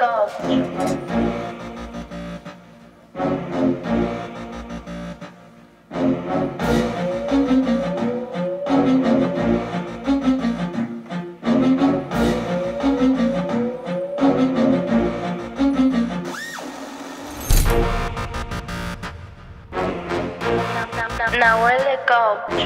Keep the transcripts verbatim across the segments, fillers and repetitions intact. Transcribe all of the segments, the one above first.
Nahuel de Coach.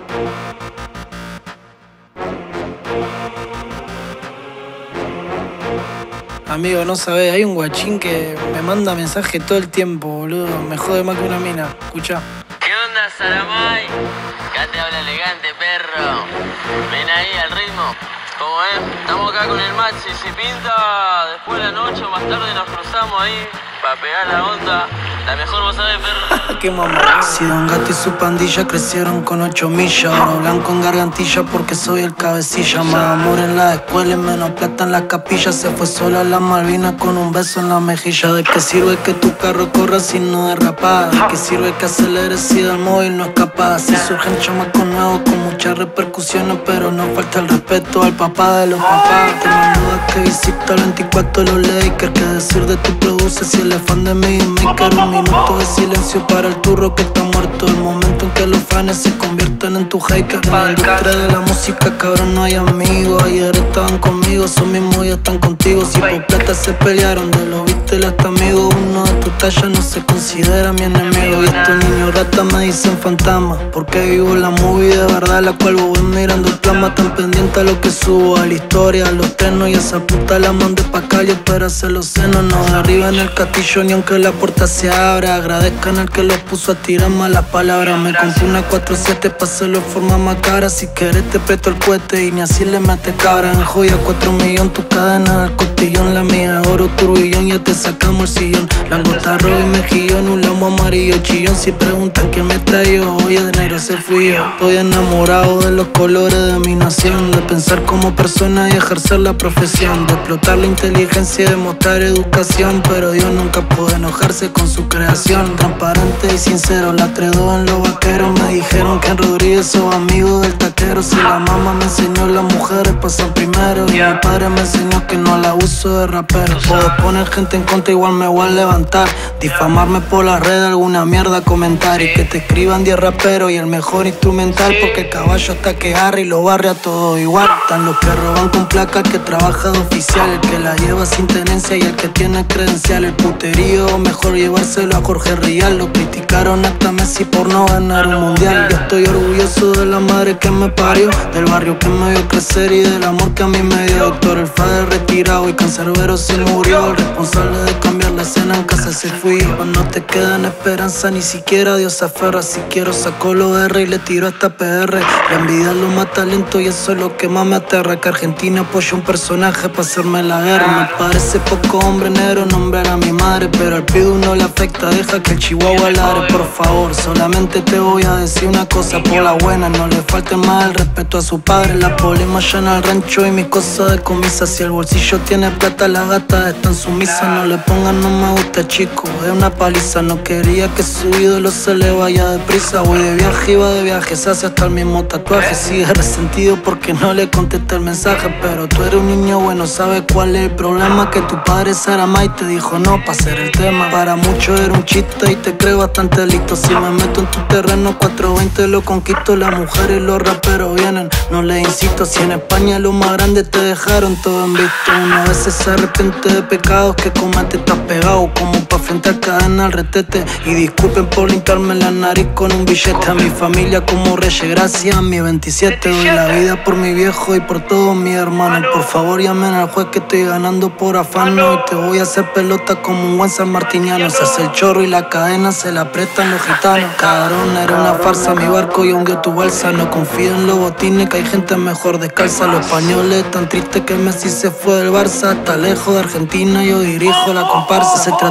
Amigo, no sabés, hay un guachín que me manda mensaje todo el tiempo, boludo. Me jode más que una mina. Escucha. ¿Qué onda, Saramay? Acá te habla elegante, perro. Ven ahí al ritmo. ¿Cómo es? Estamos acá con el Maxi. Si pinta después de la noche o más tarde nos cruzamos ahí para pegar la onda. La mejor vos sabés, perro. Qué mamá. Si Don Gato y su pandilla crecieron con ocho millas. Ahora blanco en gargantilla porque soy el cabecilla. Más amor en la escuela y menos plata en las capillas. Se fue sola a la Malvinas con un beso en la mejilla. ¿De qué sirve que tu carro corra si no derrapa? ¿De qué sirve que aceleres si del móvil no escapas? Si surgen chamacos nuevos con muchas repercusiones, pero no falta el respeto al papá de los papás. Te mando que visita el veinticuatro los Lakers. ¿Qué decir de tu produce si el fan de mi maker? Un minuto de silencio para el turro que está muerto. El momento en que los fans se convierten en tu hater. En la industria de la música, cabrón, no hay amigos. Ayer estaban conmigo, son mismos y están contigo. Si por plata se pelearon, de lo viste el hasta amigo. Uno de tu talla no se considera mi enemigo. Y estos niños ratas me dicen fantasma, porque vivo la movie de verdad, la cual voy mirando el plasma. Tan pendiente a lo que subo, a la historia, a los trenos. Y esa puta la mandé pa' calle para hacer los senos. No de arriba en el castillo, ni aunque la puerta se abra. Agradezcan al que los puso a tirar malas palabras. Me compré una cuatro siete pa' hacerlo de forma macabra. Si querés te presto el cohete y ni así le metes cabra. En joya cuatro millón, tu cadena del costillón. La mía oro turbillón, ya te sacamos el sillón. La gota roja y mejillón, un lamo amarillo chillón. Si preguntan quién me traigo, hoy de negro se fui yo. Estoy enamorado de los colores de mi nación, de pensar como persona y ejercer la profesión, de explotar la inteligencia y demostrar educación. Pero Dios nunca puede enojarse con su creación. Transparente y sincero, la tredo en los vaqueros. Me dijeron que en Rodríguez sos amigo del taquero. Si la mamá me enseñó las mujeres pasan primero, y mi padre me enseñó que no la uso de rapero. Puedo poner gente en contra, igual me voy a levantar. Difamarme por las redes, alguna mierda comentar. Y que te escriban diez raperos y el mejor instrumental, porque el caballo está que agarra y lo barre a todo igual. Están los que roban con placa, el que trabaja de oficial, el que la lleva sin tenencia y el que tiene credencial. El puterío, mejor llevárselo a Jorge Rial. Lo criticaron hasta Messi por no ganar un mundial. Yo estoy orgulloso de la madre que me parió, del barrio que me vio crecer y del amor que a mí me dio. Doctor El Fader retirado y cancerbero se murió. El responsable de cambiar la escena en casa se fui yo. Cuando no te queda en esperanza, ni siquiera Dios se aferra. Si quiero saco los R y le tiro hasta P R. La envidia lo mata lento y eso es lo que más me aterra. Que Argentina apoya un personaje para hacerme la guerra. Me parece poco hombre negro nombrar a mi madre, pero al pido no le afecta, deja que el chihuahua ladre. Por favor, solamente te voy a decir una cosa por la buena, no le falte más el respeto a su padre. La polema allana al rancho y mis cosas de comisa. Si el bolsillo tiene plata, las gatas están sumisas. No le pongan no me gusta, chico, es una paliza. No quería que su ídolo se le vaya deprisa. Voy de viaje, iba de viaje, se hace hasta el mismo tatuaje. Sigue resentido porque no le contesté el mensaje, pero tú eres un niño bueno, sabes cuál es el problema. Que tu padre Saramay te dijo no pa' hacer el tema. Para muchos era un chiste y te creo bastante listo. Si me meto en tu terreno cuatro veinte lo conquisto. Las mujeres y los raperos vienen, no les insisto. Si en España los más grandes te dejaron todo en visto. Una vez se arrepiente de pecados que comete, estás pegado como pa' frente a cadena al retete. Y disculpen por limpiarme la nariz con un billete. A mi familia como Reyes, gracias a mi veintisiete. Doy la vida por mi viejo y por todos mis hermanos. Por favor llamen al juez que estoy ganando por afano. Y te voy a hacer pelota como un buen sanmartiniano. Se hace el chorro y la cadena se la prestan los gitanos. Cabrón, era una farsa mi barco y hundió tu balsa. No confío en los botines, que hay gente mejor descalza. Los españoles tan tristes que Messi se fue del Barça. Está lejos de Argentina, yo dirijo la comparsa. Se trata de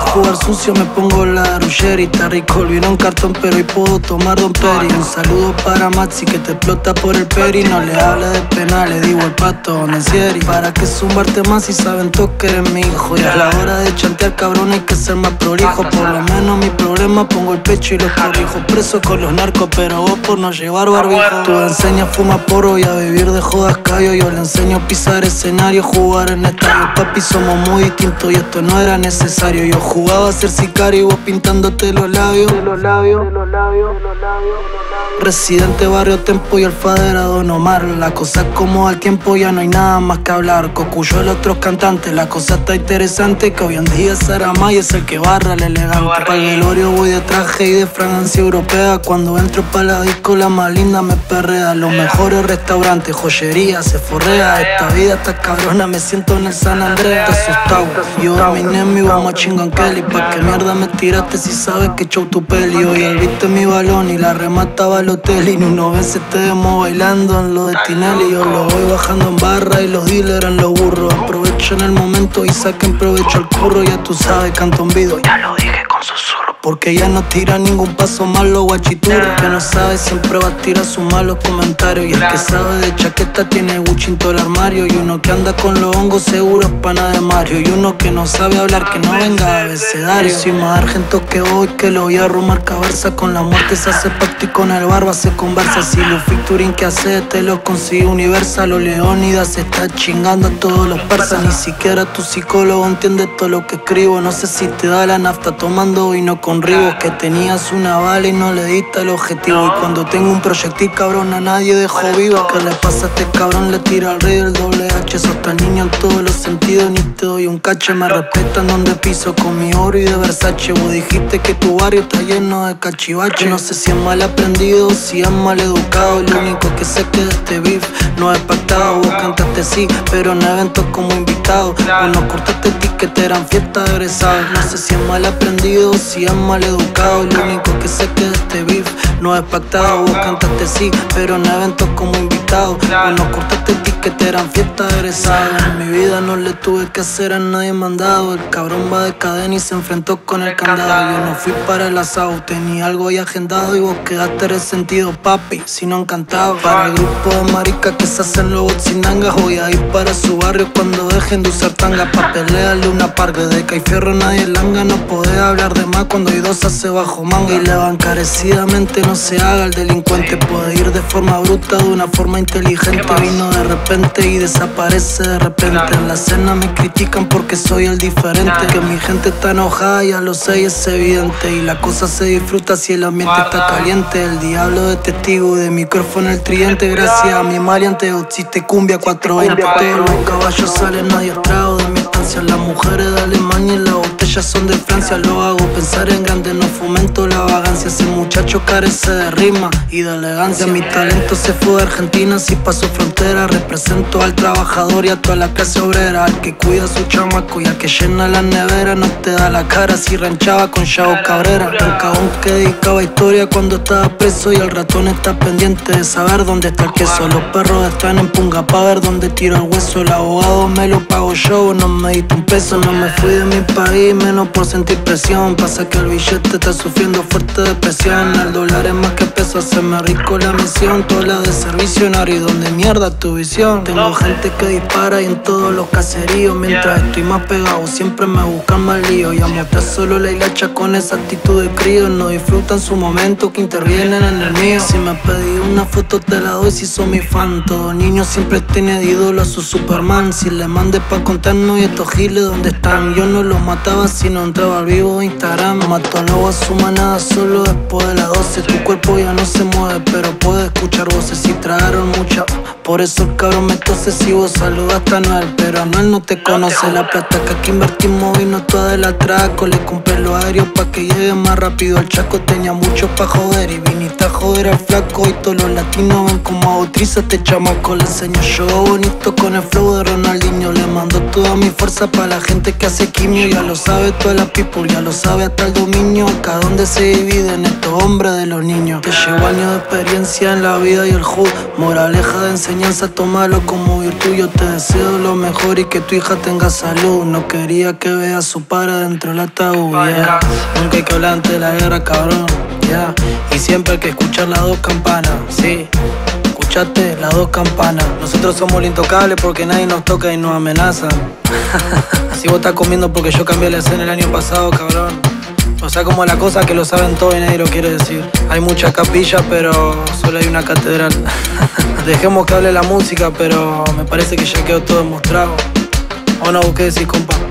jugar sucio me pongo la rullera y está rico el vino en cartón, pero hoy puedo tomar Don Peri. Un saludo para Maxi que te explota por el peri. No le hable de penal, le digo el pato Nancieri. Para que zumbarte más si saben todos que eres mi hijo. Y a la hora de chantear cabrón hay que ser más prolijo. Por lo menos mi problema pongo el pecho y los corrijo. Preso con los narcos pero vos por no llevar barbijo. Tú enseñas a fumar porro y a vivir de jodas callo. Yo le enseño a pisar escenario, jugar en estadio. Papi somos muy distintos y esto no era necesario. Yo jugaba a ser sicario y vos pintándote los labios. Los labios, los labios, los labios. Residente Barrio Tempo y Alfadera Don Omar. La cosa es como al tiempo, ya no hay nada más que hablar. Cocuyo el otro cantante, la cosa está interesante. Que hoy en día Saramay es el que barra el elegante. Para el velorio voy de traje y de fragancia europea. Cuando entro pa' la disco la más linda me perrea. Los mejores restaurantes, joyería, se forrea. Esta vida está cabrona, me siento en el San Andreas. Te asustado, yo dominé mi vamos a chingon Kelly. Pa' que mierda me tiraste si sabes que show tu peli. Hoy el viste mi balón y la remataba el hotel. Y uno veces te vemos bailando en lo de Tinelli. Yo lo voy bajando en barra y los dealers en los burros. Aprovechen el momento y saquen provecho al curro. Ya tú sabes, canto un video, ya lo dije con susurro. Porque ya no tira ningún paso malo, guachituro. Que no sabe siempre va a tirar sus malos comentarios. Y el que sabe de chaqueta tiene Gucci en todo el armario. Y uno que anda con los hongos seguro es pana de Mario. Y uno que no sabe hablar, que no venga abecedario. Soy más argento que hoy, que lo voy a rumar cabeza. Con la muerte se hace pacto y con el barba se conversa. Si los featuring que hace te lo consigue Universal. O Leónidas se está chingando a todos los persas. Ni siquiera tu psicólogo entiende todo lo que escribo. No sé si te da la nafta tomando vino con ribos. Que tenías una bala y no le diste el objetivo. Y cuando tengo un proyectil cabrón a nadie dejo vivo. ¿Qué le pasa a este cabrón? Le tira al rey del doble H. Sos tan niño en todos los sentidos, ni te doy un cache. Me respetan donde piso con mi oro y de Versace. Vos dijiste que tu barrio está lleno de cachivache. No sé si es mal aprendido o si es mal educado. Lo único que sé que de este beef no es pactado. Vos cantaste sí, pero en eventos como invitado. Vos no cortaste ticket, eran fiestas de egresados. No sé si es mal aprendido o si es mal educado. Lo único que sé que de este beef no es pactado. Vos cantaste sí, pero en eventos como invitado. Vos no cortaste ticket, eran fiestas de egresados. En mi vida no le tuve que hacer a nadie mandado. El cabrón va de cadena y se enfrentó con el candado. Yo no fui para el asado, tenía algo ya agendado. Y vos quedaste resentido, papi, si no encantado. Para el grupo de maricas que se hacen los botzinangas, voy a ir para su barrio cuando dejen de usar tanga. Pa' pelearle una parque de que hay fierro nadie langa. No podés hablar de más cuando hay dos hace bajo manga. Y le va encarecidamente, no se haga el delincuente. Puede ir de forma bruta, de una forma inteligente. Vino de repente y desaparece de repente. En la cena me critican porque soy el diferente. Que mi gente está enojada, ya lo sé y es evidente. Y la cosa se disfruta si el ambiente está caliente. El diablo de testigo, de micrófono el tridente. Gracias a mi maleante, existe cumbia cuatro veinte. Todos los caballos salen adiestrados de mi estancia. Las mujeres de Alemania y las botellas son de Francia. Lo hago pensar en grande, no fomento la vagancia. Ese muchacho carece de rima y de elegancia. Mi talento se fue de Argentina, si pasó frontera. Represento al trabajador y a toda la clase obrera. Al que cuida a su chamaco y al que llena la nevera. No te da la cara si ranchaba con Chavo Cabrera. Un cagón que dedicaba historia cuando estaba preso. Y el ratón está pendiente de saber dónde está el queso. Los perros están en punga pa' ver dónde tiro el hueso. El abogado me lo pago yo, no me diste un peso. No me fui de mi país, menos por sentir presión. Pasa que el billete está sufriendo fuerte depresión. El dólar es más que peso, hacerme rico la misión. Toda la de servicionario y donde mierda tu visión. Tengo gente que dispara y en todos los caseríos. Mientras estoy más pegado siempre me buscan más lío. Y a mostrar solo la hilacha con esa actitud de crío. No disfrutan su momento que intervienen en el mío. Si me pedí una foto te la doy si son mi fan. Todo niño siempre tiene de ídolo a su Superman. Si le mandé pa' contarnos y estos giles dónde están. Yo no los mataba si no entraba al vivo de Instagram. Mato al lobo a su manada solo después de las doce. Tu cuerpo ya no se mueve pero puede escuchar voces. Si tragaron mucha, por eso el cabrón me tose. Si vos saludaste a Noel pero Anuel no te conoce. La plata que aquí invertimos vino toda del atraco. Le compré los aéreos pa' que llegue más rápido al Chaco. Tenía mucho pa' joder y viniste a joder al flaco. Y todos los latinos ven como bautiza este chamaco. Le enseño yo bonito con el flow de Ronaldinho. Le mando toda mi fuerza para la gente que hace quimio. Ya lo sabe toda la people, ya lo sabe hasta el dominio. Acá donde se dividen estos hombres de los niños. Te llevo años de experiencia en la vida y el hood. Moraleja de enseñanza, tómalo como virtud. Yo te deseo lo mejor y que tu hija tenga salud. No quería que vea a su padre dentro del ataúd, yeah. Nunca hay que hablar antes de la guerra, cabrón, yeah. Y siempre hay que escuchar las dos campanas, sí. Escuchate las dos campanas. Nosotros somos los intocables porque nadie nos toca y nos amenazan. Así vos estás comiendo porque yo cambié la escena el año pasado, cabrón. O sea, como la cosa que lo saben todo y nadie lo quiere decir. Hay muchas capillas, pero solo hay una catedral. Dejemos que hable la música, pero me parece que ya quedó todo demostrado. ¿O no? ¿Qué decís, compa?